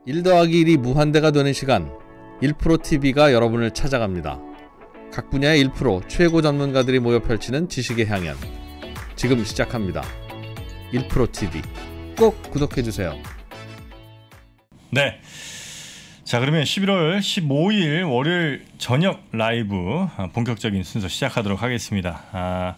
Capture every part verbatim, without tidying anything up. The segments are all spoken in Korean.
일 더하기 일이 무한대가 되는 시간, 일 프로티비가 여러분을 찾아갑니다. 각 분야의 일 프로 최고 전문가들이 모여 펼치는 지식의 향연, 지금 시작합니다. 일 프로티비 꼭 구독해주세요. 네, 자 그러면 십일월 십오일 월요일 저녁 라이브 본격적인 순서 시작하도록 하겠습니다. 아,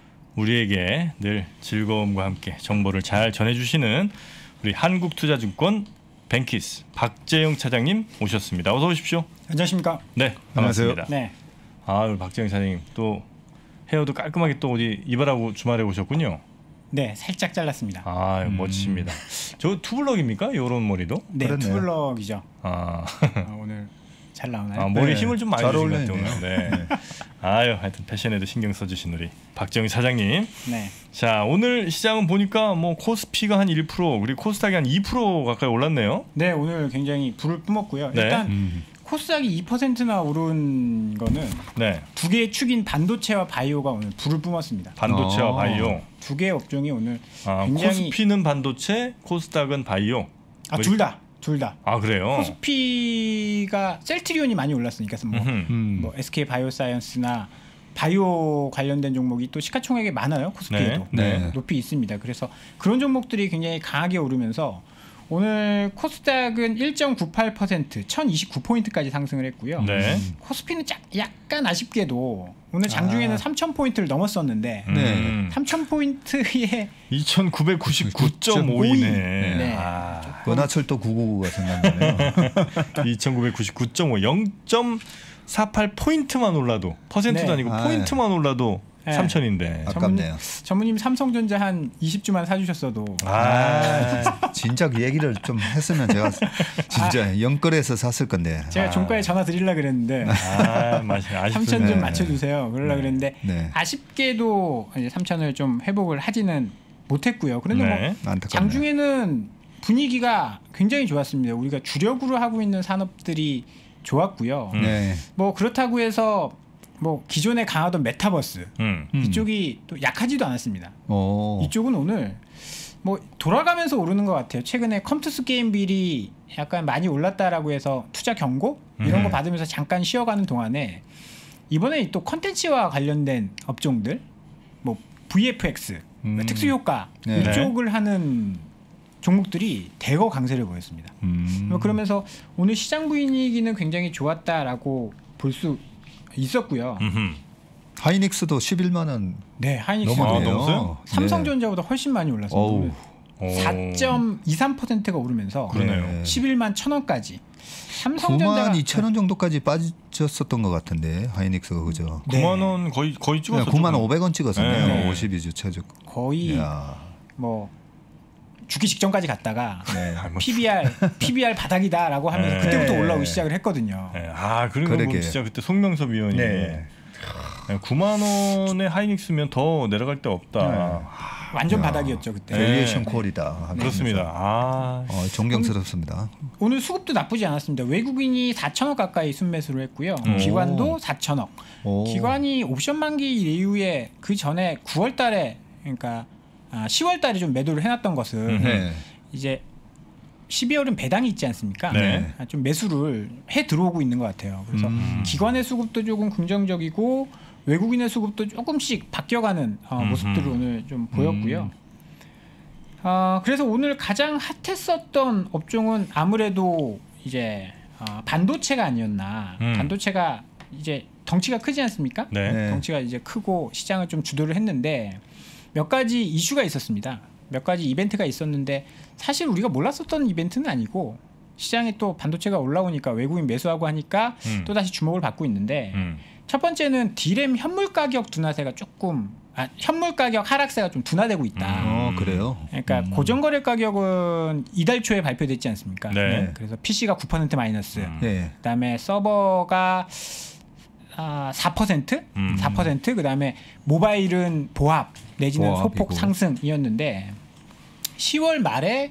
우리에게 늘 즐거움과 함께 정보를 잘 전해주시는 우리 한국투자증권 뱅키스 박재영 차장님 오셨습니다. 어서 오십시오. 안녕하십니까? 네, 반갑습니다. 네. 아, 우리 박재영 차장님 또 헤어도 깔끔하게 또 어디 이발하고 주말에 오셨군요. 네, 살짝 잘랐습니다. 아, 음. 멋지십니다. 저 투블럭입니까? 요런 머리도? 네, 그렇네요. 투블럭이죠. 아, 아, 오늘 잘 나오나요? 아 머리 네, 힘을 좀 많이 잘 주신 것 어울리네요. 같아요. 오늘. 네. 아유, 하여튼 패션에도 신경 써주신 우리 박정희 사장님. 네. 자, 오늘 시장은 보니까 뭐 코스피가 한 일 퍼센트 그리고 코스닥이 한 이 퍼센트 가까이 올랐네요. 네, 오늘 굉장히 불을 뿜었고요. 네. 일단 음. 코스닥이 이 퍼센트나 오른 거는 네, 두 개의 축인 반도체와 바이오가 오늘 불을 뿜었습니다. 반도체와 어. 바이오. 두 개의 업종이 오늘 아, 굉장히 코스피는 반도체, 코스닥은 바이오. 아, 둘 다. 둘 다. 아, 그래요? 코스피가 셀트리온이 많이 올랐으니까 뭐, 음흠. 음. 뭐 에스케이 바이오사이언스나 바이오 관련된 종목이 또 시가총액이 많아요. 코스피에도 네. 네. 높이 있습니다. 그래서 그런 종목들이 굉장히 강하게 오르면서 오늘 코스닥은 일 점 구팔 퍼센트 천이십구 포인트까지 상승을 했고요. 네. 코스피는 짝, 약간 아쉽게도 오늘 장중에는 아. 삼천 포인트를 넘었었는데 네. 음. 삼천 포인트에 이천구백구십구 점 오이네. 네. 아, 은하철도 구구구가 생각나네요. 이천구백구십구 점 오, 영 점 사팔 포인트만 올라도 퍼센트도 네. 아니고 아, 포인트만 올라도 네. 삼천인데. 아깝네요. 전무님 삼성전자 한 이십 주만 사주셨어도 아, 진짜 그 얘기를 좀 했으면 제가 진짜 영끌에서 샀을 건데. 제가 아. 종가에 전화 드리려고 그랬는데 아, 맞아요. 아쉽습니다. 삼천 좀 네. 맞춰주세요. 그러려고 네. 그랬는데 네. 아쉽게도 이제 삼천을 좀 회복을 하지는 못했고요. 그런데 네. 뭐 안타깝네요. 장중에는 분위기가 굉장히 좋았습니다. 우리가 주력으로 하고 있는 산업들이 좋았고요. 음. 네. 뭐 그렇다고 해서 뭐 기존에 강하던 메타버스 음. 음. 이쪽이 또 약하지도 않았습니다. 오. 이쪽은 오늘 뭐 돌아가면서 오르는 것 같아요. 최근에 컴투스 게임 빌이 약간 많이 올랐다라고 해서 투자 경고 이런 음. 거 받으면서 잠깐 쉬어가는 동안에 이번에 또 컨텐츠와 관련된 업종들 뭐 브이에프엑스 음. 특수 효과 네. 이쪽을 하는 종목들이 대거 강세를 보였습니다. 음. 뭐 그러면서 오늘 시장 분위기는 굉장히 좋았다라고 볼 수 있었고요. 음흠. 하이닉스도 십일만 원 네, 하이닉스 아, 넘었네요. 넘었어요? 삼성전자보다 훨씬 많이 올랐습니다. 어우. 오늘 사 점 이삼 퍼센트가 오르면서 그러네요. 네. 십일만 천 원까지. 삼성전자가 구만 이천 원 정도까지 빠졌었던 것 같은데 하이닉스가 그죠? 네. 구만 원 거의 거의 찍었었죠. 구만 오백 원 찍었었네요. 네. 오십이 주 최저. 거의 이야. 뭐 죽기 직전까지 갔다가 네. 아, 뭐, 피비알 피비알 바닥이다라고 하면서 네. 그때부터 올라오기 시작을 했거든요. 네. 아, 그런 거 그러게. 진짜 그때 송명섭 위원이 네. 네, 구만 원에 하이닉스면 더 내려갈 데 없다. 완전 야. 바닥이었죠 그때. 네. 밸류에이션 콜이다. 하면서. 그렇습니다. 아, 어, 존경스럽습니다. 오늘 수급도 나쁘지 않았습니다. 외국인이 사천억 가까이 순매수를 했고요. 오. 기관도 사천억. 오. 기관이 옵션 만기 이후에 그 전에 구월 달에 그러니까 아, 시월 달에 좀 매도를 해놨던 것을 음. 네. 이제 십이월은 배당이 있지 않습니까? 네. 아, 좀 매수를 해 들어오고 있는 것 같아요. 그래서 음. 기관의 수급도 조금 긍정적이고 외국인의 수급도 조금씩 바뀌어가는 어, 음흠. 모습들을 오늘 좀 보였고요. 어, 그래서 오늘 가장 핫했었던 업종은 아무래도 이제 어, 반도체가 아니었나. 음. 반도체가 이제 덩치가 크지 않습니까? 네. 네. 덩치가 이제 크고 시장을 좀 주도를 했는데 몇 가지 이슈가 있었습니다. 몇 가지 이벤트가 있었는데 사실 우리가 몰랐었던 이벤트는 아니고 시장에 또 반도체가 올라오니까 외국인 매수하고 하니까 음. 또 다시 주목을 받고 있는데 음. 첫 번째는 디램 현물 가격 둔화세가 조금 아, 현물 가격 하락세가 좀 둔화되고 있다. 음. 어 그래요. 그러니까 음. 고정거래 가격은 이달 초에 발표됐지 않습니까? 네. 그래서 피씨가 구 퍼센트 마이너스, 음. 네. 그다음에 서버가 아, 사 퍼센트, 음. 사 퍼센트, 그다음에 모바일은 보합 내지는 보합이고. 소폭 상승이었는데 시월 말에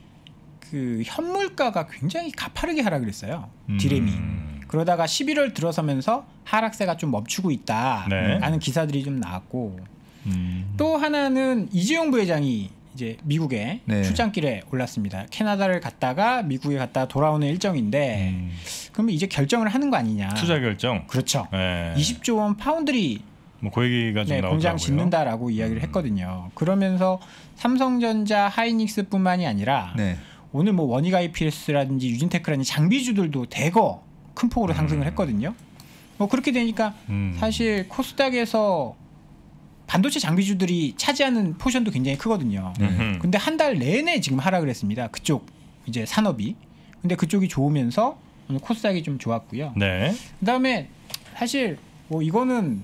그 현물가가 굉장히 가파르게 하락을 했어요. 음. 디램이. 그러다가 십일월 들어서면서 하락세가 좀 멈추고 있다라는 네. 기사들이 좀 나왔고 음. 또 하나는 이재용 부회장이 이제 미국에 네. 출장길에 올랐습니다. 캐나다를 갔다가 미국에 갔다가 돌아오는 일정인데 음. 그러면 이제 결정을 하는 거 아니냐. 투자 결정. 그렇죠. 네. 이십조 원 파운드리 뭐 그 얘기가 좀 네, 나오더라고요. 공장 짓는다라고 이야기를 음. 했거든요. 그러면서 삼성전자, 하이닉스뿐만이 아니라 네. 오늘 뭐 원익아이피에스라든지 유진테크라든지 장비주들도 대거 큰 폭으로 상승을 했거든요. 뭐 그렇게 되니까 음. 사실 코스닥에서 반도체 장비주들이 차지하는 포션도 굉장히 크거든요. 음흠. 근데 한 달 내내 지금 하락을 했습니다. 그쪽 이제 산업이. 근데 그쪽이 좋으면서 오늘 코스닥이 좀 좋았고요. 네. 그다음에 사실 뭐 이거는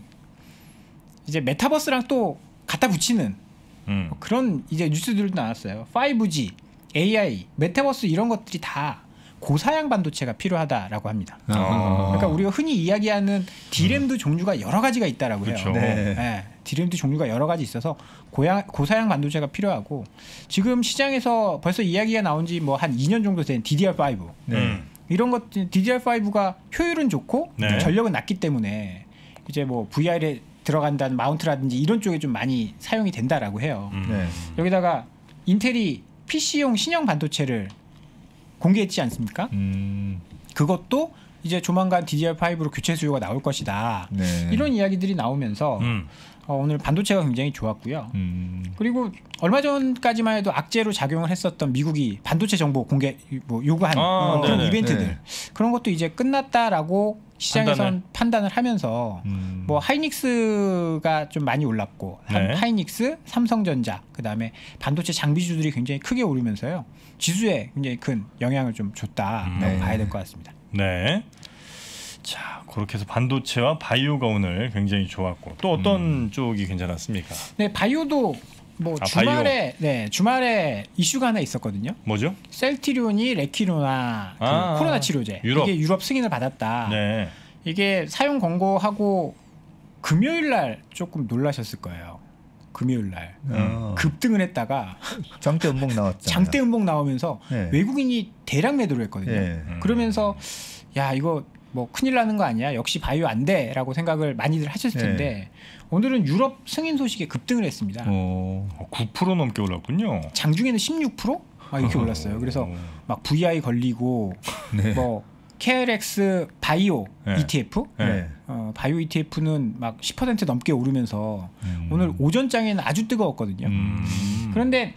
이제 메타버스랑 또 갖다 붙이는 음. 뭐 그런 이제 뉴스들도 나왔어요. 파이브지, 에이아이, 메타버스 이런 것들이 다 고사양 반도체가 필요하다라고 합니다. 아. 그러니까 우리가 흔히 이야기하는 디램도 음. 종류가 여러 가지가 있다라고 해요. 그렇죠. 네. 네, 디램도 종류가 여러 가지 있어서 고양, 고사양 반도체가 필요하고 지금 시장에서 벌써 이야기가 나온 지 뭐 한 이 년 정도 된 디디알 파이브 네. 음. 이런 것 디디알 파이브가 효율은 좋고 네. 전력은 낮기 때문에 이제 뭐 브이알에 들어간다는 마운트라든지 이런 쪽에 좀 많이 사용이 된다라고 해요. 음. 네. 여기다가 인텔이 피씨용 신형 반도체를 공개했지 않습니까? 음. 그것도 이제 조만간 디디알 파이브로 교체 수요가 나올 것이다. 네. 이런 이야기들이 나오면서 음. 어, 오늘 반도체가 굉장히 좋았고요. 음. 그리고 얼마 전까지만 해도 악재로 작용을 했었던 미국이 반도체 정보 공개 뭐 요구한 아, 어, 그런 네네. 이벤트들 네. 그런 것도 이제 끝났다라고 시장에선 판단을. 판단을 하면서 음. 뭐 하이닉스가 좀 많이 올랐고 한- 네. 하이닉스, 삼성전자 그다음에 반도체 장비주들이 굉장히 크게 오르면서요. 지수에 굉장히 큰 영향을 좀 줬다라고 음. 네. 봐야 될 것 같습니다. 네. 자, 그렇게 해서 반도체와 바이오가 오늘 굉장히 좋았고 또 어떤 음. 쪽이 괜찮았습니까? 네, 바이오도 뭐 아, 주말에 네, 주말에 이슈가 하나 있었거든요. 뭐죠? 셀트리온이 레키노나 그 아, 코로나 치료제 유럽. 이게 유럽 승인을 받았다. 네. 이게 사용 권고하고 금요일 날 조금 놀라셨을 거예요. 금요일 날 어. 급등을 했다가 장대 음봉 나왔잖아요. 장대 음봉 나오면서 네. 외국인이 대량 매도를 했거든요. 예. 음. 그러면서 야 이거 뭐 큰일 나는 거 아니야? 역시 바이오 안 돼라고 생각을 많이들 하셨을 네. 텐데 오늘은 유럽 승인 소식에 급등을 했습니다. 어. 어, 구 퍼센트 넘게 올랐군요. 장중에는 십육 퍼센트 막 이렇게 올랐어요. 그래서 막 브이아이 걸리고 네. 뭐 케알엑스 바이오 네. 이티에프 네. 어, 바이오 이티에프는 막 십 퍼센트 넘게 오르면서 음. 오늘 오전장에는 아주 뜨거웠거든요. 음. 그런데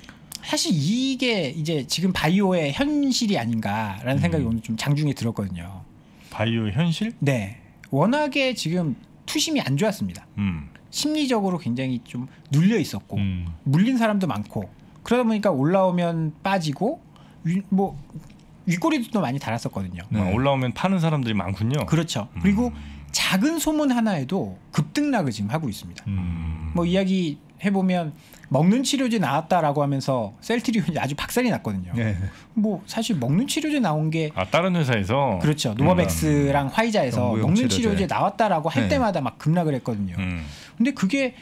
사실 이게 이제 지금 바이오의 현실이 아닌가라는 생각이 오늘 좀 장중에 들었거든요. 바이오 현실? 네, 워낙에 지금 투심이 안 좋았습니다. 음. 심리적으로 굉장히 좀 눌려 있었고 음. 물린 사람도 많고 그러다 보니까 올라오면 빠지고 위, 뭐 윗꼬리도 또 많이 달았었거든요. 네. 아, 올라오면 파는 사람들이 많군요. 그렇죠. 음. 그리고 작은 소문 하나에도 급등락을 지금 하고 있습니다. 음. 뭐 이야기 해보면 먹는 치료제 나왔다라고 하면서 셀트리온이 아주 박살이 났거든요. 네. 뭐 사실 먹는 치료제 나온 게 아 다른 회사에서 그렇죠. 노바백스랑 화이자에서 정부용 먹는 치료제. 치료제 나왔다라고 할 네. 때마다 막 급락을 했거든요. 음. 근데 그게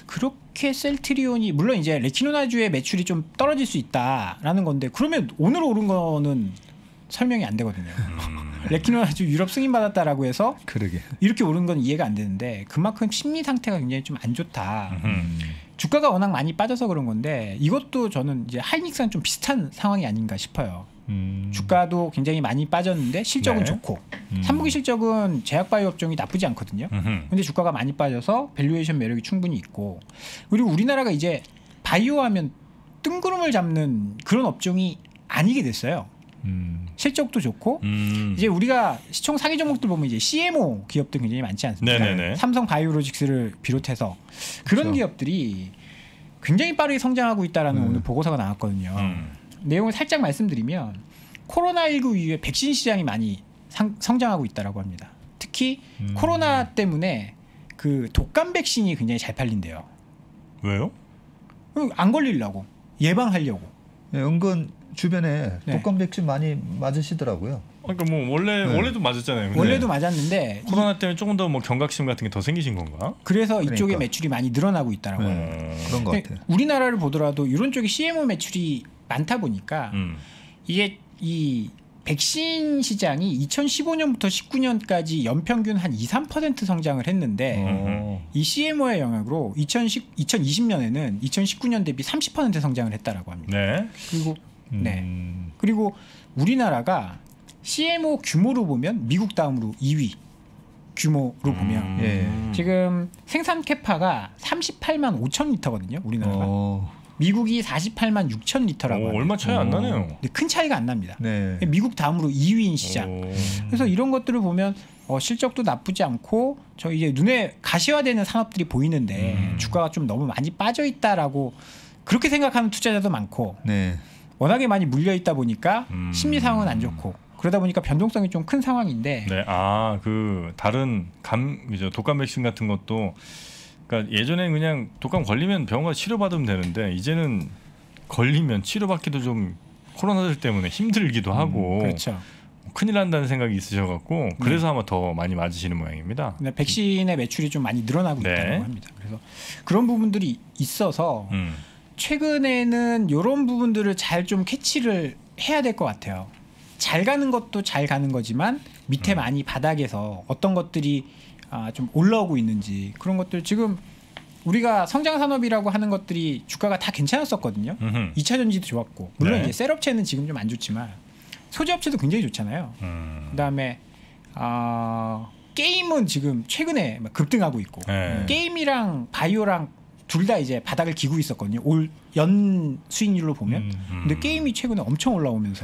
그렇게 셀트리온이 물론 이제 레키노나주의 매출이 좀 떨어질 수 있다라는 건데 그러면 오늘 오른 거는 설명이 안 되거든요. 음. 레키노나주 유럽 승인 받았다라고 해서 그러게. 이렇게 오른 건 이해가 안 되는데 그만큼 심리 상태가 굉장히 좀 안 좋다. 음. 주가가 워낙 많이 빠져서 그런 건데 이것도 저는 이제 하이닉스랑 좀 비슷한 상황이 아닌가 싶어요. 음. 주가도 굉장히 많이 빠졌는데 실적은 네. 좋고 음. 삼 분기 실적은 제약바이오 업종이 나쁘지 않거든요. 음흠. 근데 주가가 많이 빠져서 밸류에이션 매력이 충분히 있고 그리고 우리나라가 이제 바이오 하면 뜬구름을 잡는 그런 업종이 아니게 됐어요. 음. 실적도 좋고 음. 이제 우리가 시총 상위 종목들 보면 이제 씨엠오 기업들 굉장히 많지 않습니까? 네네네. 삼성 바이오로직스를 비롯해서 그런 그렇죠. 기업들이 굉장히 빠르게 성장하고 있다라는 음. 오늘 보고서가 나왔거든요. 음. 내용을 살짝 말씀드리면 코로나십구 이후에 백신 시장이 많이 상, 성장하고 있다라고 합니다. 특히 음. 코로나 때문에 그 독감 백신이 굉장히 잘 팔린대요. 왜요? 안 걸리려고 예방하려고. 네, 은근 주변에 네. 독감 백신 많이 맞으시더라고요. 그러니까 뭐 원래 네. 원래도 맞았잖아요. 근데 원래도 맞았는데 이- 코로나 때문에 조금 더 뭐 경각심 같은 게 더 생기신 건가? 그래서 이쪽에 그러니까. 매출이 많이 늘어나고 있다라고 네. 합니다. 음. 그런 것 근데 같아요. 우리나라를 보더라도 이런 쪽에 씨엠오 매출이 많다 보니까 음. 이게 이 백신 시장이 이천십오 년부터 십구 년까지 연평균 한 이, 삼 퍼센트 성장을 했는데 어. 이 씨엠오의 영향으로 이천이십 년에는 이천십구 년 대비 삼십 퍼센트 성장을 했다라고 합니다. 네. 그리고 음. 네. 그리고 우리나라가 씨엠오 규모로 보면 미국 다음으로 이 위 규모로 보면 음. 예. 지금 생산 캐파가 삼십팔만 오천 리터거든요. 우리나라가. 어, 미국이 사십팔만 육천 리터라고 오, 합니다. 얼마 차이 안 오. 나네요. 근데 큰 차이가 안 납니다. 네. 미국 다음으로 이 위인 시장. 오. 그래서 이런 것들을 보면 어, 실적도 나쁘지 않고 저 이제 눈에 가시화되는 산업들이 보이는데 음. 주가가 좀 너무 많이 빠져 있다라고 그렇게 생각하는 투자자도 많고 네. 워낙에 많이 물려 있다 보니까 음. 심리 상황은 안 좋고 그러다 보니까 변동성이 좀 큰 상황인데 네, 아, 그 다른 감, 그죠, 독감 백신 같은 것도, 그러니까 예전에는 그냥 독감 걸리면 병원 가서 치료받으면 되는데 이제는 걸리면 치료받기도 좀 코로나들 때문에 힘들기도 하고 그렇죠. 큰일 난다는 생각이 있으셔갖고 그래서 아마 더 많이 맞으시는 모양입니다. 근데 백신의 매출이 좀 많이 늘어나고 네. 있다고 합니다. 그래서 그런 부분들이 있어서 음. 최근에는 이런 부분들을 잘 좀 캐치를 해야 될 것 같아요. 잘 가는 것도 잘 가는 거지만 밑에 음. 많이 바닥에서 어떤 것들이 아, 좀 올라오고 있는지 그런 것들 지금 우리가 성장 산업이라고 하는 것들이 주가가 다 괜찮았었거든요. 음흠. 이 차 전지도 좋았고 물론 네. 이제 셀업체는 지금 좀 안 좋지만 소재업체도 굉장히 좋잖아요. 음. 그다음에 아, 게임은 지금 최근에 막 급등하고 있고 네. 게임이랑 바이오랑 둘 다 이제 바닥을 기고 있었거든요. 올 연 수익률로 보면. 음. 근데 게임이 최근에 엄청 올라오면서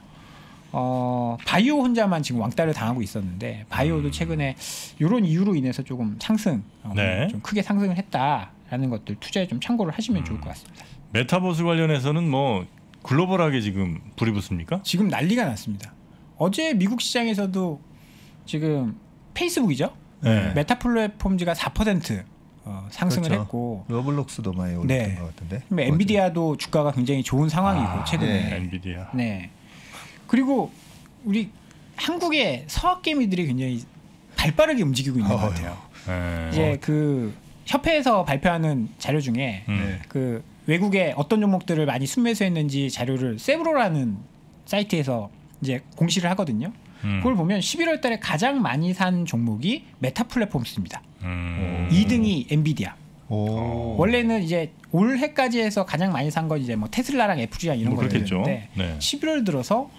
어, 바이오 혼자만 지금 왕따를 당하고 있었는데 바이오도 최근에 이런 이유로 인해서 조금 상승, 어, 네. 좀 크게 상승을 했다라는 것들 투자에 좀 참고를 하시면 좋을 것 같습니다. 메타버스 관련해서는 뭐 글로벌하게 지금 불이 붙습니까? 지금 난리가 났습니다. 어제 미국 시장에서도 지금 페이스북이죠. 네. 메타 플랫폼즈가 사 퍼센트 어, 상승을 그렇죠. 했고 로블록스도 많이 올랐던 네. 것 같은데. 그다음에 엔비디아도 주가가 굉장히 좋은 상황이고 아, 최근에. 엔비디아. 네. 그리고 우리 한국의 서학 개미들이 굉장히 발빠르게 움직이고 있는 것 어휴. 같아요. 네. 이제 그 협회에서 발표하는 자료 중에 음. 네. 그 외국의 어떤 종목들을 많이 순매수했는지 자료를 세브로라는 사이트에서 이제 공시를 하거든요. 음. 그걸 보면 십일월 달에 가장 많이 산 종목이 메타 플랫폼스입니다. 음. 이 등이 엔비디아. 오. 원래는 이제 올해까지 해서 가장 많이 산 건 이제 뭐 테슬라랑 애플이랑 이런 뭐 그렇겠죠. 거였는데 네. 십일월 들어서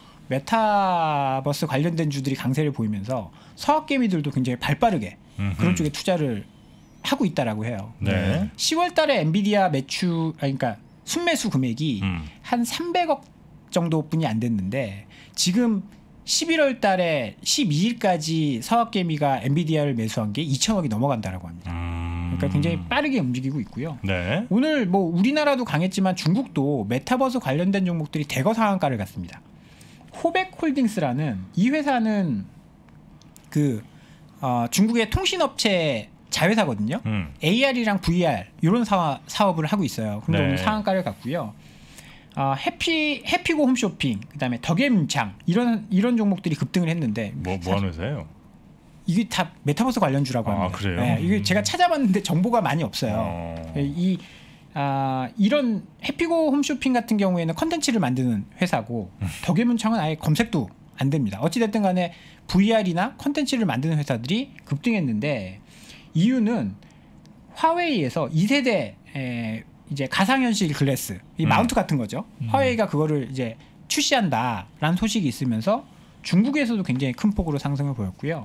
메타버스 관련된 주들이 강세를 보이면서 서학 개미들도 굉장히 발빠르게 음흠. 그런 쪽에 투자를 하고 있다라고 해요. 네. 시월 달에 엔비디아 매출 아니, 그러니까 순매수 금액이 음. 한 삼백억 정도뿐이 안 됐는데 지금 십일월 달에 십이 일까지 서학개미가 엔비디아를 매수한 게 이천억이 넘어간다라고 합니다. 음. 그러니까 굉장히 빠르게 움직이고 있고요. 네. 오늘 뭐 우리나라도 강했지만 중국도 메타버스 관련된 종목들이 대거 상한가를 갔습니다. 호백홀딩스라는 이 회사는 그 어, 중국의 통신업체 자회사거든요. 음. 에이알이랑 브이알 이런 사, 사업을 하고 있어요. 근데 네. 오늘 상한가를 갔고요. 어, 해피 해피고 홈쇼핑, 그다음에 덕예문창 이런 이런 종목들이 급등을 했는데 뭐, 뭐 하는 회사예요? 이게 다 메타버스 관련주라고 아, 합니다. 그래요? 네, 이게 제가 찾아봤는데 정보가 많이 없어요. 어. 이 아, 이런 해피고 홈쇼핑 같은 경우에는 컨텐츠를 만드는 회사고 덕예문창은 아예 검색도 안 됩니다. 어찌됐든 간에 브이알이나 컨텐츠를 만드는 회사들이 급등했는데 이유는 화웨이에서 이 세대 에, 이제 가상현실 글래스 이 음. 마운트 같은 거죠. 화웨이가 그거를 이제 출시한다라는 소식이 있으면서 중국에서도 굉장히 큰 폭으로 상승을 보였고요.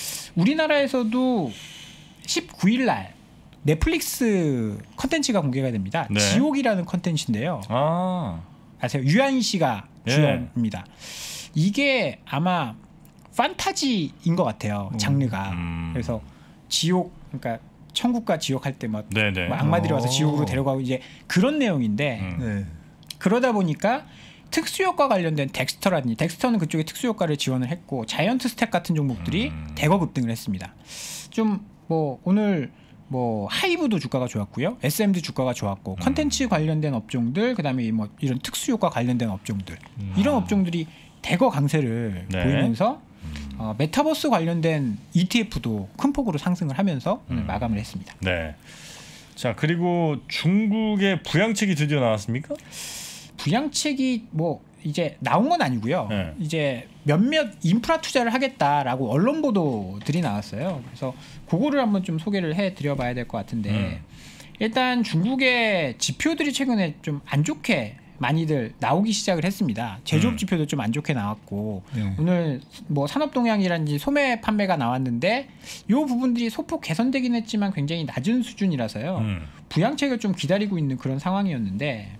우리나라에서도 십구 일 날 넷플릭스 컨텐츠가 공개가 됩니다. 네. 지옥이라는 컨텐츠인데요. 아. 아세요? 유한 씨가 예. 주연입니다. 이게 아마 판타지인 것 같아요. 장르가. 음. 그래서 지옥, 그러니까 천국과 지옥 할 때 뭐 네네. 악마들이 와서 오. 지옥으로 데려가고 이제 그런 내용인데 음. 네. 그러다 보니까 특수효과 관련된 덱스터라든지 덱스터는 그쪽에 특수효과를 지원을 했고 자이언트 스택 같은 종목들이 음. 대거 급등을 했습니다. 좀 뭐 오늘 뭐 하이브도 주가가 좋았고요, 에스엠도 주가가 좋았고 음. 컨텐츠 관련된 업종들, 그다음에 뭐 이런 특수효과 관련된 업종들 음. 이런 업종들이 대거 강세를 네. 보이면서 음. 어, 메타버스 관련된 이티에프도 큰 폭으로 상승을 하면서 오늘 음. 마감을 했습니다. 네. 자, 그리고 중국의 부양책이 드디어 나왔습니까? 부양책이 뭐 이제 나온 건 아니고요. 네. 이제 몇몇 인프라 투자를 하겠다라고 언론 보도들이 나왔어요. 그래서 그거를 한번 좀 소개를 해드려봐야 될 것 같은데 음. 일단 중국의 지표들이 최근에 좀 안 좋게 많이들 나오기 시작을 했습니다. 제조업 음. 지표도 좀 안 좋게 나왔고 네. 오늘 뭐 산업동향이라든지 소매 판매가 나왔는데 이 부분들이 소폭 개선되긴 했지만 굉장히 낮은 수준이라서요. 음. 부양책을 좀 기다리고 있는 그런 상황이었는데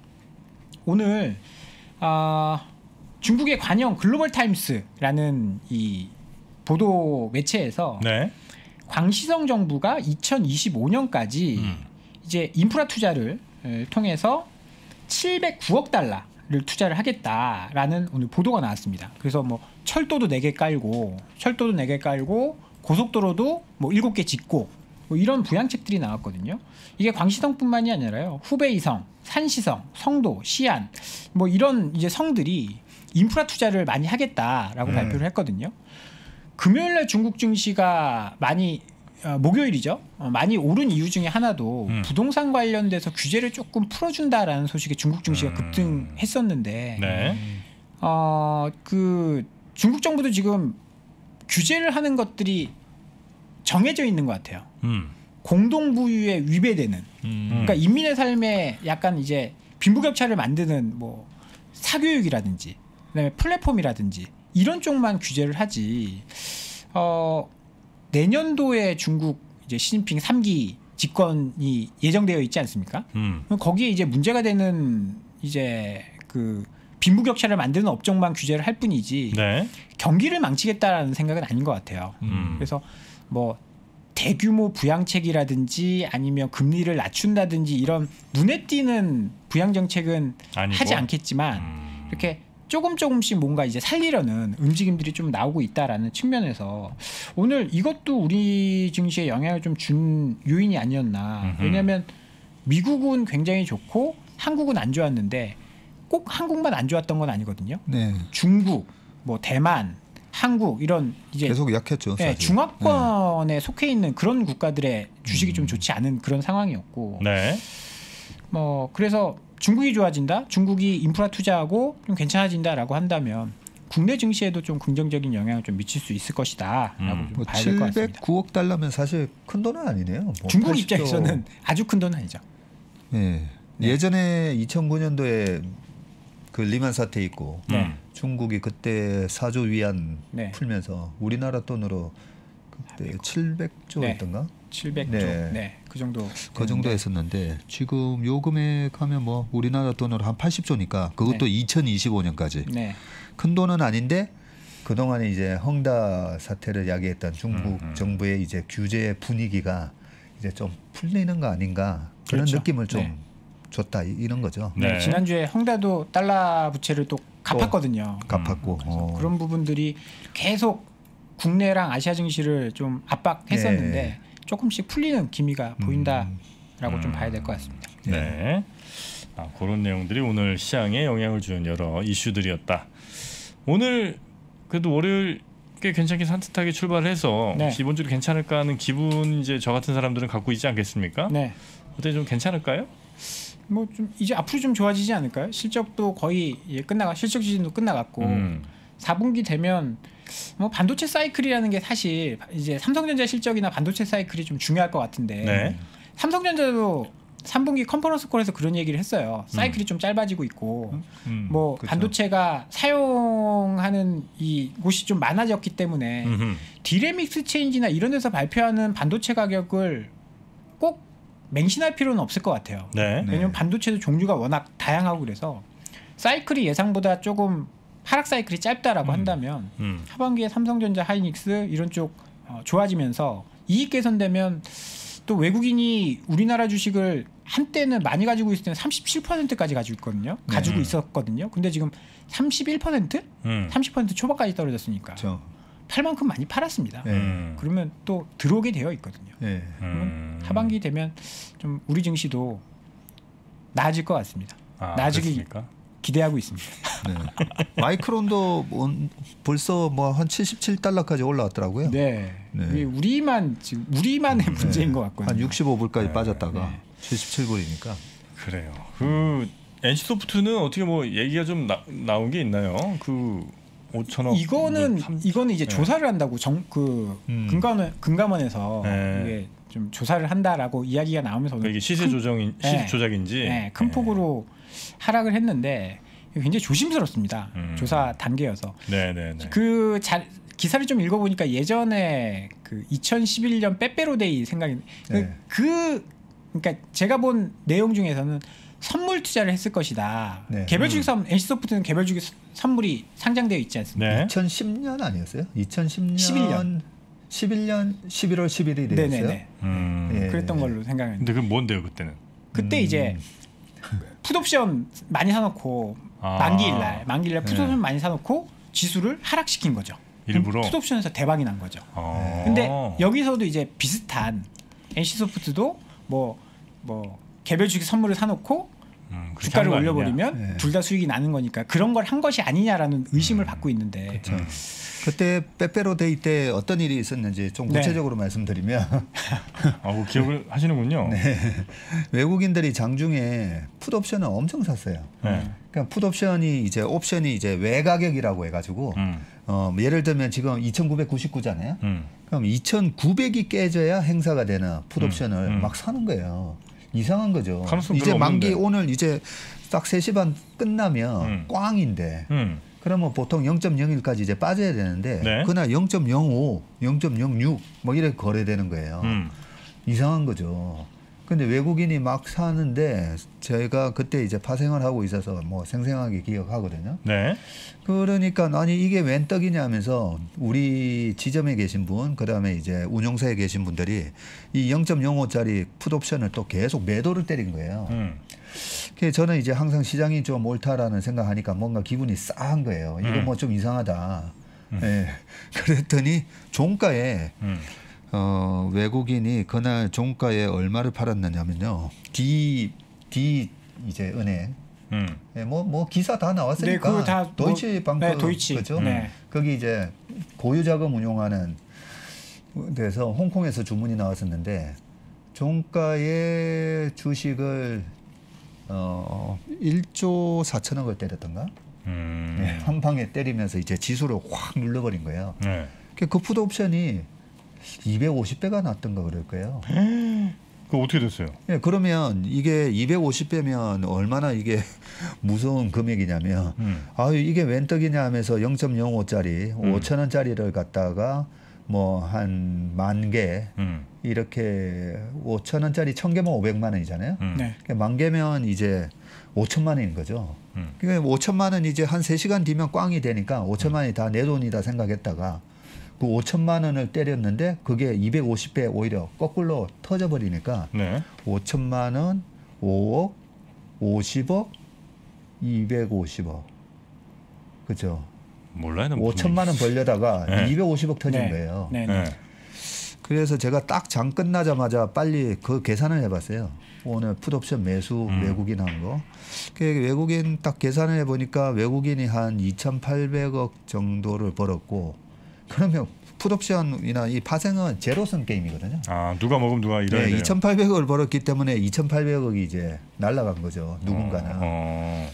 오늘 아, 중국의 관영 글로벌 타임스라는 이 보도 매체에서 네. 광시성 정부가 이천이십오 년까지 음. 이제 인프라 투자를 에, 통해서 칠백구억 달러를 투자를 하겠다라는 오늘 보도가 나왔습니다. 그래서 뭐 철도도 네 개 깔고 철도도 네 개 깔고 고속도로도 뭐 일곱 개 짓고 뭐 이런 부양책들이 나왔거든요. 이게 광시성뿐만이 아니라요. 후베이성, 산시성, 성도, 시안 뭐 이런 이제 성들이 인프라 투자를 많이 하겠다라고 음. 발표를 했거든요. 금요일날 중국 증시가 많이 어, 목요일이죠. 어, 많이 오른 이유 중에 하나도 음. 부동산 관련돼서 규제를 조금 풀어준다라는 소식에 중국 증시가 음. 급등했었는데, 네. 어, 그 중국 정부도 지금 규제를 하는 것들이 정해져 있는 것 같아요. 음. 공동부유에 위배되는. 음. 그러니까 인민의 삶에 약간 이제 빈부격차를 만드는 뭐 사교육이라든지, 그다음에 플랫폼이라든지 이런 쪽만 규제를 하지. 어. 내년도에 중국 이제 시진핑 삼 기 집권이 예정되어 있지 않습니까? 음. 거기에 이제 문제가 되는 이제 그 빈부격차를 만드는 업종만 규제를 할 뿐이지 네. 경기를 망치겠다라는 생각은 아닌 것 같아요. 음. 그래서 뭐 대규모 부양책이라든지 아니면 금리를 낮춘다든지 이런 눈에 띄는 부양 정책은 아니고? 하지 않겠지만 음. 이렇게 조금 조금씩 뭔가 이제 살리려는 움직임들이 좀 나오고 있다라는 측면에서 오늘 이것도 우리 증시에 영향을 좀 준 요인이 아니었나. 음흠. 왜냐하면 미국은 굉장히 좋고 한국은 안 좋았는데 꼭 한국만 안 좋았던 건 아니거든요. 네. 중국, 뭐 대만, 한국 이런 이제 계속 약했죠. 예, 사실. 중화권에 속해 있는 그런 국가들의 주식이 좀 좋지 않은 그런 상황이었고, 네. 뭐 그래서 중국이 좋아진다, 중국이 인프라 투자하고 좀 괜찮아진다라고 한다면 국내 증시에도 좀 긍정적인 영향을 좀 미칠 수 있을 것이다라고 음. 좀 뭐 봐야 될 것 같습니다. 칠백구억 달러면 사실 큰 돈은 아니네요. 뭐 중국 팔십 조. 입장에서는 아주 큰 돈은 아니죠. 예. 네. 예전에 이천구 년도에 그 리만 사태 있고 네. 음. 중국이 그때 사조 위안 네. 풀면서 우리나라 돈으로 그때 칠백조였던가 칠백조, 네. 네, 그 정도. 그 정도 했었는데 지금 요 금액 하면 뭐 우리나라 돈으로 한 팔십조니까 그것도 네. 이천이십오 년까지 네, 큰 돈은 아닌데 그동안에 이제 헝다 사태를 야기했던 중국 음, 음. 정부의 이제 규제 분위기가 이제 좀 풀리는 거 아닌가 그런 그렇죠. 느낌을 좀 네. 줬다 이- 이런 거죠. 네. 네. 지난주에 헝다도 달러 부채를 또 갚았거든요. 갚았고 그래서 어. 그런 부분들이 계속 국내랑 아시아 증시를 좀 압박했었는데 네. 조금씩 풀리는 기미가 보인다라고 음. 좀 봐야 될 것 같습니다. 네. 아, 그런 내용들이 오늘 시장에 영향을 준 여러 이슈들이었다. 오늘 그래도 월요일 꽤 괜찮게 산뜻하게 출발해서 네. 이번 주도 괜찮을까 하는 기분 이제 저 같은 사람들은 갖고 있지 않겠습니까? 네. 어때 좀 괜찮을까요? 뭐 좀 이제 앞으로 좀 좋아지지 않을까요? 실적도 거의 예, 끝나가 실적 시즌도 끝나갔고 음. 사 분기 되면 뭐 반도체 사이클이라는 게 사실 이제 삼성전자 실적이나 반도체 사이클이 좀 중요할 것 같은데 네. 삼성전자도 삼 분기 컨퍼런스 콜에서 그런 얘기를 했어요. 사이클이 좀 짧아지고 있고 음. 뭐 그쵸. 반도체가 사용하는 이 곳이 좀 많아졌기 때문에 음흠. 디램 믹스 체인지나 이런 데서 발표하는 반도체 가격을 꼭 맹신할 필요는 없을 것 같아요. 네. 네. 왜냐면 반도체도 종류가 워낙 다양하고 그래서 사이클이 예상보다 조금 하락 사이클이 짧다라고 음. 한다면 음. 하반기에 삼성전자, 하이닉스 이런 쪽 어, 좋아지면서 이익 개선되면 또 외국인이 우리나라 주식을 한때는 많이 가지고 있을 때는 삼십칠 퍼센트까지 가지고 있거든요. 가지고 네. 있었거든요. 근데 지금 삼십일 퍼센트? 음. 삼십 퍼센트 초반까지 떨어졌으니까 그렇죠. 팔 만큼 많이 팔았습니다. 네. 음. 그러면 또 들어오게 되어 있거든요. 예. 그러면 음. 하반기 되면 좀 우리 증시도 나아질 것 같습니다. 아, 나아지기 그렇습니까? 기대하고 있습니다. 네. 마이크론도 뭐 벌써 뭐 한 칠십칠 달러까지 올라왔더라고요. 네, 네. 우리 우리만 지금 우리만의 문제인 것 같고요. 한 육십오 불까지 네. 빠졌다가 네. 칠십칠 불이니까. 그래요. 그 엔씨소프트는 어떻게 뭐 얘기가 좀 나, 나온 게 있나요? 그 오천억 이거는 뭐 삼, 이거는 이제 네. 조사를 한다고 정 그 음. 금감원 금감원에서 네. 이게 좀 조사를 한다라고 이야기가 나오면서 그러니까 이게 시세 큰- 조정인 시세 네. 조작인지 네, 큰 폭으로 하락을 했는데 굉장히 조심스럽습니다. 음. 조사 단계여서 네네네. 그 자, 기사를 좀 읽어보니까 예전에 그 이천십일 년 빼빼로데이 생각이 네. 그, 그 그러니까 제가 본 내용 중에서는 선물 투자를 했을 것이다. 네. 개별주식 선 엔씨소프트는 개별주식 선물이 상장되어 있지 않습니까? 네. 이천십 년 아니었어요? 이천십 년 십일 년. 십일 년 십일월 십일일이었어요. 네네네. 음. 예. 그랬던 걸로 생각하는데 근데 그 뭔데요 그때는? 그때 음. 이제 풋옵션 많이 사놓고 아. 만기일날 만기일날 풋옵션 네. 많이 사놓고 지수를 하락시킨 거죠. 일부러? 그럼 풋옵션에서 대박이 난 거죠. 어. 근데 여기서도 이제 비슷한 엔씨소프트도 뭐 뭐 개별 주식 선물을 사놓고 음, 그렇게 주가를 한 거 아니냐? 올려버리면 네. 둘 다 수익이 나는 거니까 그런 걸 한 것이 아니냐라는 의심을 음. 받고 있는데 그렇죠. 그때 빼빼로데이 때 어떤 일이 있었는지 좀 네. 구체적으로 말씀드리면 아, 그 기억을 하시는군요. 네. 외국인들이 장중에 풋옵션을 엄청 샀어요. 네. 그러니까 풋옵션이 이제 옵션이 이제 외가격이라고 해가지고 음. 어, 예를 들면 지금 이천구백구십구잖아요. 음. 그럼 이천구백이 깨져야 행사가 되는 풋옵션을 음, 음. 막 사는 거예요. 이상한 거죠. 가능성 이제 별로 만기 없는데. 오늘 이제 딱 세 시 반 끝나면 음. 꽝인데 음. 그러면 보통 영 점 영일까지 이제 빠져야 되는데 네. 그날 영 점 영오, 영 점 영육 뭐 이렇게 거래되는 거예요. 음. 이상한 거죠. 근데 외국인이 막 사는데 제가 그때 이제 파생을 하고 있어서 뭐 생생하게 기억하거든요. 네. 그러니까 아니 이게 웬 떡이냐 하면서 우리 지점에 계신 분, 그다음에 이제 운용사에 계신 분들이 이 영 점 영오짜리 풋옵션을 또 계속 매도를 때린 거예요. 음. 그래서 저는 이제 항상 시장이 좀 옳다라는 생각하니까 뭔가 기분이 싸한 거예요. 이거 음. 뭐 좀 이상하다. 예. 그랬더니 종가에 음. 어, 외국인이 그날 종가에 얼마를 팔았느냐면요. D D 이제 은행 음. 예, 뭐, 뭐 기사 다 나왔으니까. 네, 그거 다 뭐- 도이치 방크 네, 도이치. 그죠? 네. 거기 이제 고유자금 운용하는 데서 홍콩에서 주문이 나왔었는데 종가의 주식을 어, 일조 사천억을 때렸던가? 음. 네, 한 방에 때리면서 이제 지수를 확 눌러버린 거예요. 네. 그 풋 옵션이 이백오십 배가 났던가 그럴 거예요. 그 어떻게 됐어요? 예, 그러면 이게 이백오십 배면 얼마나 이게 무서운 금액이냐면, 음. 아유, 이게 웬 떡이냐 하면서 영 점 영오짜리, 음. 오천 원짜리를 갖다가 뭐 한 만 개, 음. 이렇게 오천 원짜리 천 개면 오백만 원이잖아요. 음. 네. 그러니까 만 개면 이제 오천만 원인 거죠. 음. 그러니까 오천만 원 이제 한 세 시간 뒤면 꽝이 되니까 오천만 원이 다 내 돈이다 생각했다가 그 오천만 원을 때렸는데 그게 이백오십 배 오히려 거꾸로 터져버리니까 네. 오천만 원, 오억, 오십억, 이백오십억. 그죠? 몰라요. 난 무슨 오천만 원 벌려다가 네. 이백오십억 터진 네. 거예요. 네. 네. 네. 그래서 제가 딱 장 끝나자마자 빨리 그 계산을 해봤어요. 오늘 풋옵션 매수 음. 외국인 한 거. 그 외국인 딱 계산을 해보니까 외국인이 한 이천팔백억 정도를 벌었고, 그러면 풋옵션이나 이 파생은 제로섬 게임이거든요. 아, 누가 먹으면 누가 이래야 네, 돼요. 이천팔백억을 벌었기 때문에 이천팔백억이 이제 날라간 거죠. 누군가는. 어, 어.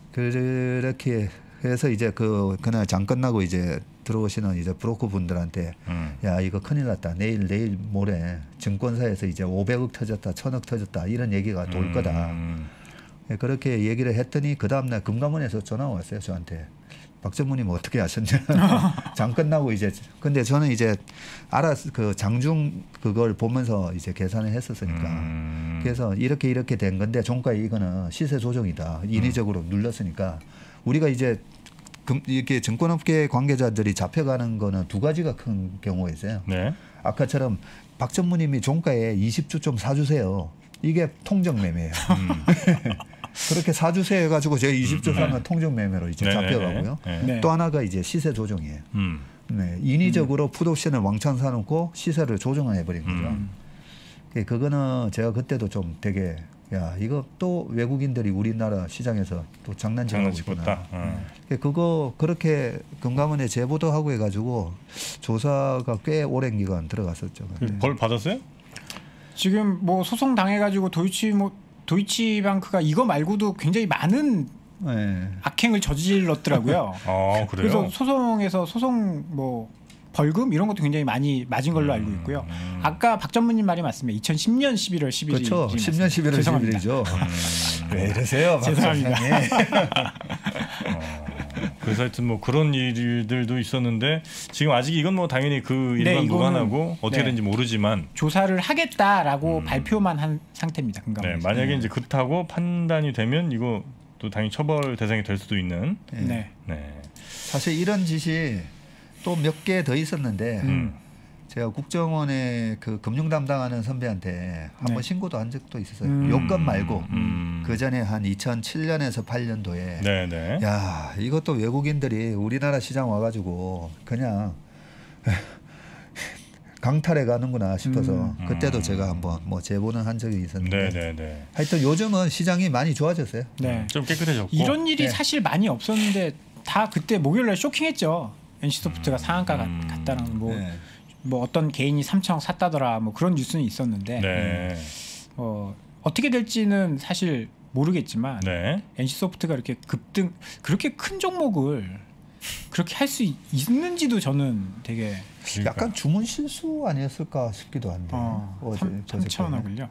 그렇게 해서 이제 그 그날 장 끝나고 이제 들어오시는 이제 브로커 분들한테 음. 야 이거 큰일 났다. 내일 내일 모레 증권사에서 이제 오백억 터졌다, 천억 터졌다 이런 얘기가 돌 거다. 음. 예, 그렇게 얘기를 했더니 그 다음 날 금감원에서 전화 왔어요 저한테. 박전무님 어떻게 하셨냐. 장 끝나고 이제 근데 저는 이제 알았 그 장중 그걸 보면서 이제 계산을 했었으니까. 음. 그래서 이렇게 이렇게 된 건데 종가 이거는 시세 조정이다. 인위적으로 눌렀으니까 우리가 이제 금, 이렇게 증권업계 관계자들이 잡혀가는 거는 두 가지가 큰 경우가 있어요. 네. 아까처럼 박 전무님이 종가에 이십 주 좀 사주세요. 이게 통정 매매예요. 음. 그렇게 사주세요 해가지고 제가 이십 주 사면 통정 매매로 이제 네, 잡혀가고요. 네, 네. 네. 또 하나가 이제 시세 조정이에요. 음. 네, 인위적으로 풋옵션을 왕창 사놓고 시세를 조정해 버린 거죠. 음. 그- 그거는 제가 그때도 좀 되게 야 이거 또 외국인들이 우리나라 시장에서 또 장난질하고 장난치고 있구나. 있다. 어. 그- 그거 그렇게 금감원에 제보도 하고 해가지고 조사가 꽤 오랜 기간 들어갔었죠. 그 벌 받았어요? 지금 뭐 소송 당해가지고 도이치 뭐 도이치방크가 이거 말고도 굉장히 많은 네. 악행을 저질렀더라고요. 아, 그래요? 그래서 소송에서 소송 뭐 벌금 이런 것도 굉장히 많이 맞은 걸로 알고 있고요. 음. 아까 박 전무님 말이 맞습니다. 이천십 년 십일월 십일일. 그렇죠. 십 년 십일월 십일이죠. 왜 이러세요, 박 죄송합니다. 선생님? 어, 그래서 하여튼 뭐 그런 일들도 있었는데 지금 아직 이건 뭐 당연히 그 일과 네, 무관하고 어떻게 네. 되는지 모르지만 조사를 하겠다라고 음. 발표만 한 상태입니다. 네, 금감원에서. 만약에 이제 그렇다고 판단이 되면 이거 또 당연히 처벌 대상이 될 수도 있는. 네. 네. 네. 사실 이런 짓이 또 몇 개 더 있었는데 음. 제가 국정원에 그 금융 담당하는 선배한테 한번 네. 신고도 한 적도 있었어요. 음. 요건 말고 음. 그 전에 한 이천칠 년에서 팔 년도에 네, 네. 야 이것도 외국인들이 우리나라 시장 와가지고 그냥 강탈해 가는구나 싶어서 음. 그때도 제가 한번 뭐 제보는 한 적이 있었는데 네, 네, 네. 하여튼 요즘은 시장이 많이 좋아졌어요. 네. 좀 깨끗해졌고. 이런 일이 네. 사실 많이 없었는데 다 그때 목요일날 쇼킹했죠. 엔씨소프트가 상한가 갔- 음. 갔다는 뭐, 네. 뭐 어떤 개인이 삼천억 샀다더라 뭐 그런 뉴스는 있었는데 네. 어, 어떻게 될지는 사실 모르겠지만 네. 엔씨소프트가 이렇게 급등 그렇게 큰 종목을 그렇게 할 수 있는지도 저는 되게 그러니까. 약간 주문 실수 아니었을까 싶기도 한데 어, 어제 삼천억을요.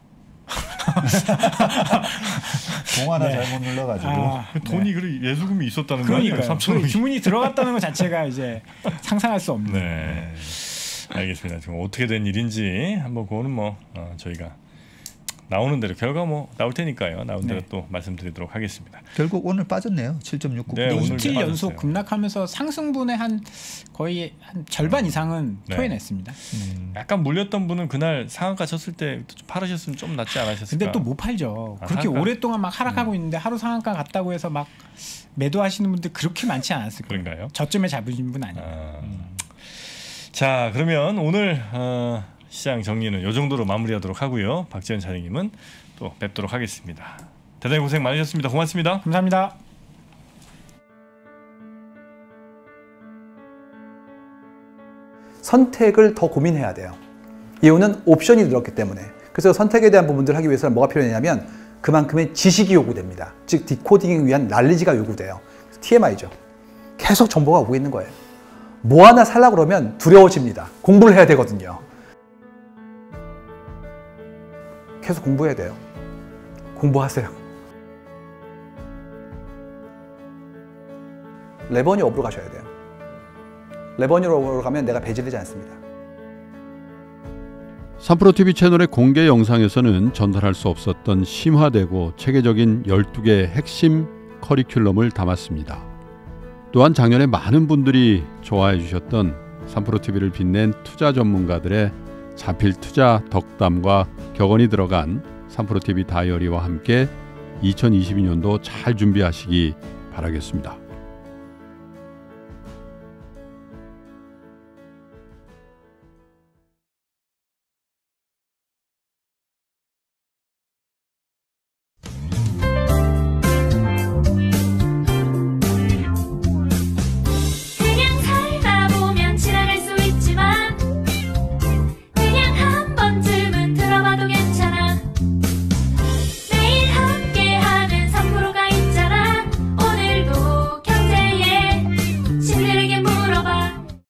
공 하나 네. 잘못 눌러가지고 아, 그 돈이 그리 예수금이 있었다는 거 그러니까요. 삼천억이. 주문이 들어갔다는 것 자체가 이제 상상할 수 없는. 네. 알겠습니다. 지금 어떻게 된 일인지 한번 그거는 뭐 어, 저희가 나오는 대로 결과 뭐 나올 테니까요. 나온 대로 네. 또 말씀드리도록 하겠습니다. 결국 오늘 빠졌네요. 칠 점 육구. 네, 근데 오늘 이틀 빠졌어요. 연속 급락하면서 상승분의 한 거의 한 절반 이상은 네. 토해냈습니다. 음. 약간 물렸던 분은 그날 상한가 쳤을 때 좀 팔으셨으면 좀 낫지 않으셨을까? 근데 또 못 팔죠. 아, 그렇게 상한가? 오랫동안 막 하락하고 있는데 하루 상한가 갔다고 해서 막 매도하시는 분들 그렇게 많지 않았을 거예요. 그런가요? 저점에 잡으신 분 아니에요. 아, 자, 그러면 오늘 어, 시장 정리는 이 정도로 마무리하도록 하고요. 박지현 차장님은 또 뵙도록 하겠습니다. 대단히 고생 많으셨습니다. 고맙습니다. 감사합니다. 선택을 더 고민해야 돼요. 이유는 옵션이 늘었기 때문에. 그래서 선택에 대한 부분들을 하기 위해서는 뭐가 필요하냐면 그만큼의 지식이 요구됩니다. 즉 디코딩을 위한 난리지가 요구돼요. 티엠아이죠. 계속 정보가 오고 있는 거예요. 뭐 하나 살려고 그러면 두려워집니다. 공부를 해야 되거든요. 계속 공부해야 돼요. 공부하세요. 레버니 업으로 가셔야 돼요. 레버니 업으로 가면 내가 배제되지 않습니다. 삼프로티비 채널의 공개 영상에서는 전달할 수 없었던 심화되고 체계적인 열두 개의 핵심 커리큘럼을 담았습니다. 또한 작년에 많은 분들이 좋아해 주셨던 삼프로티비를 빛낸 투자 전문가들의 자필 투자 덕담과 격언이 들어간 삼프로티비 다이어리와 함께 이천이십이 년도 잘 준비하시기 바라겠습니다.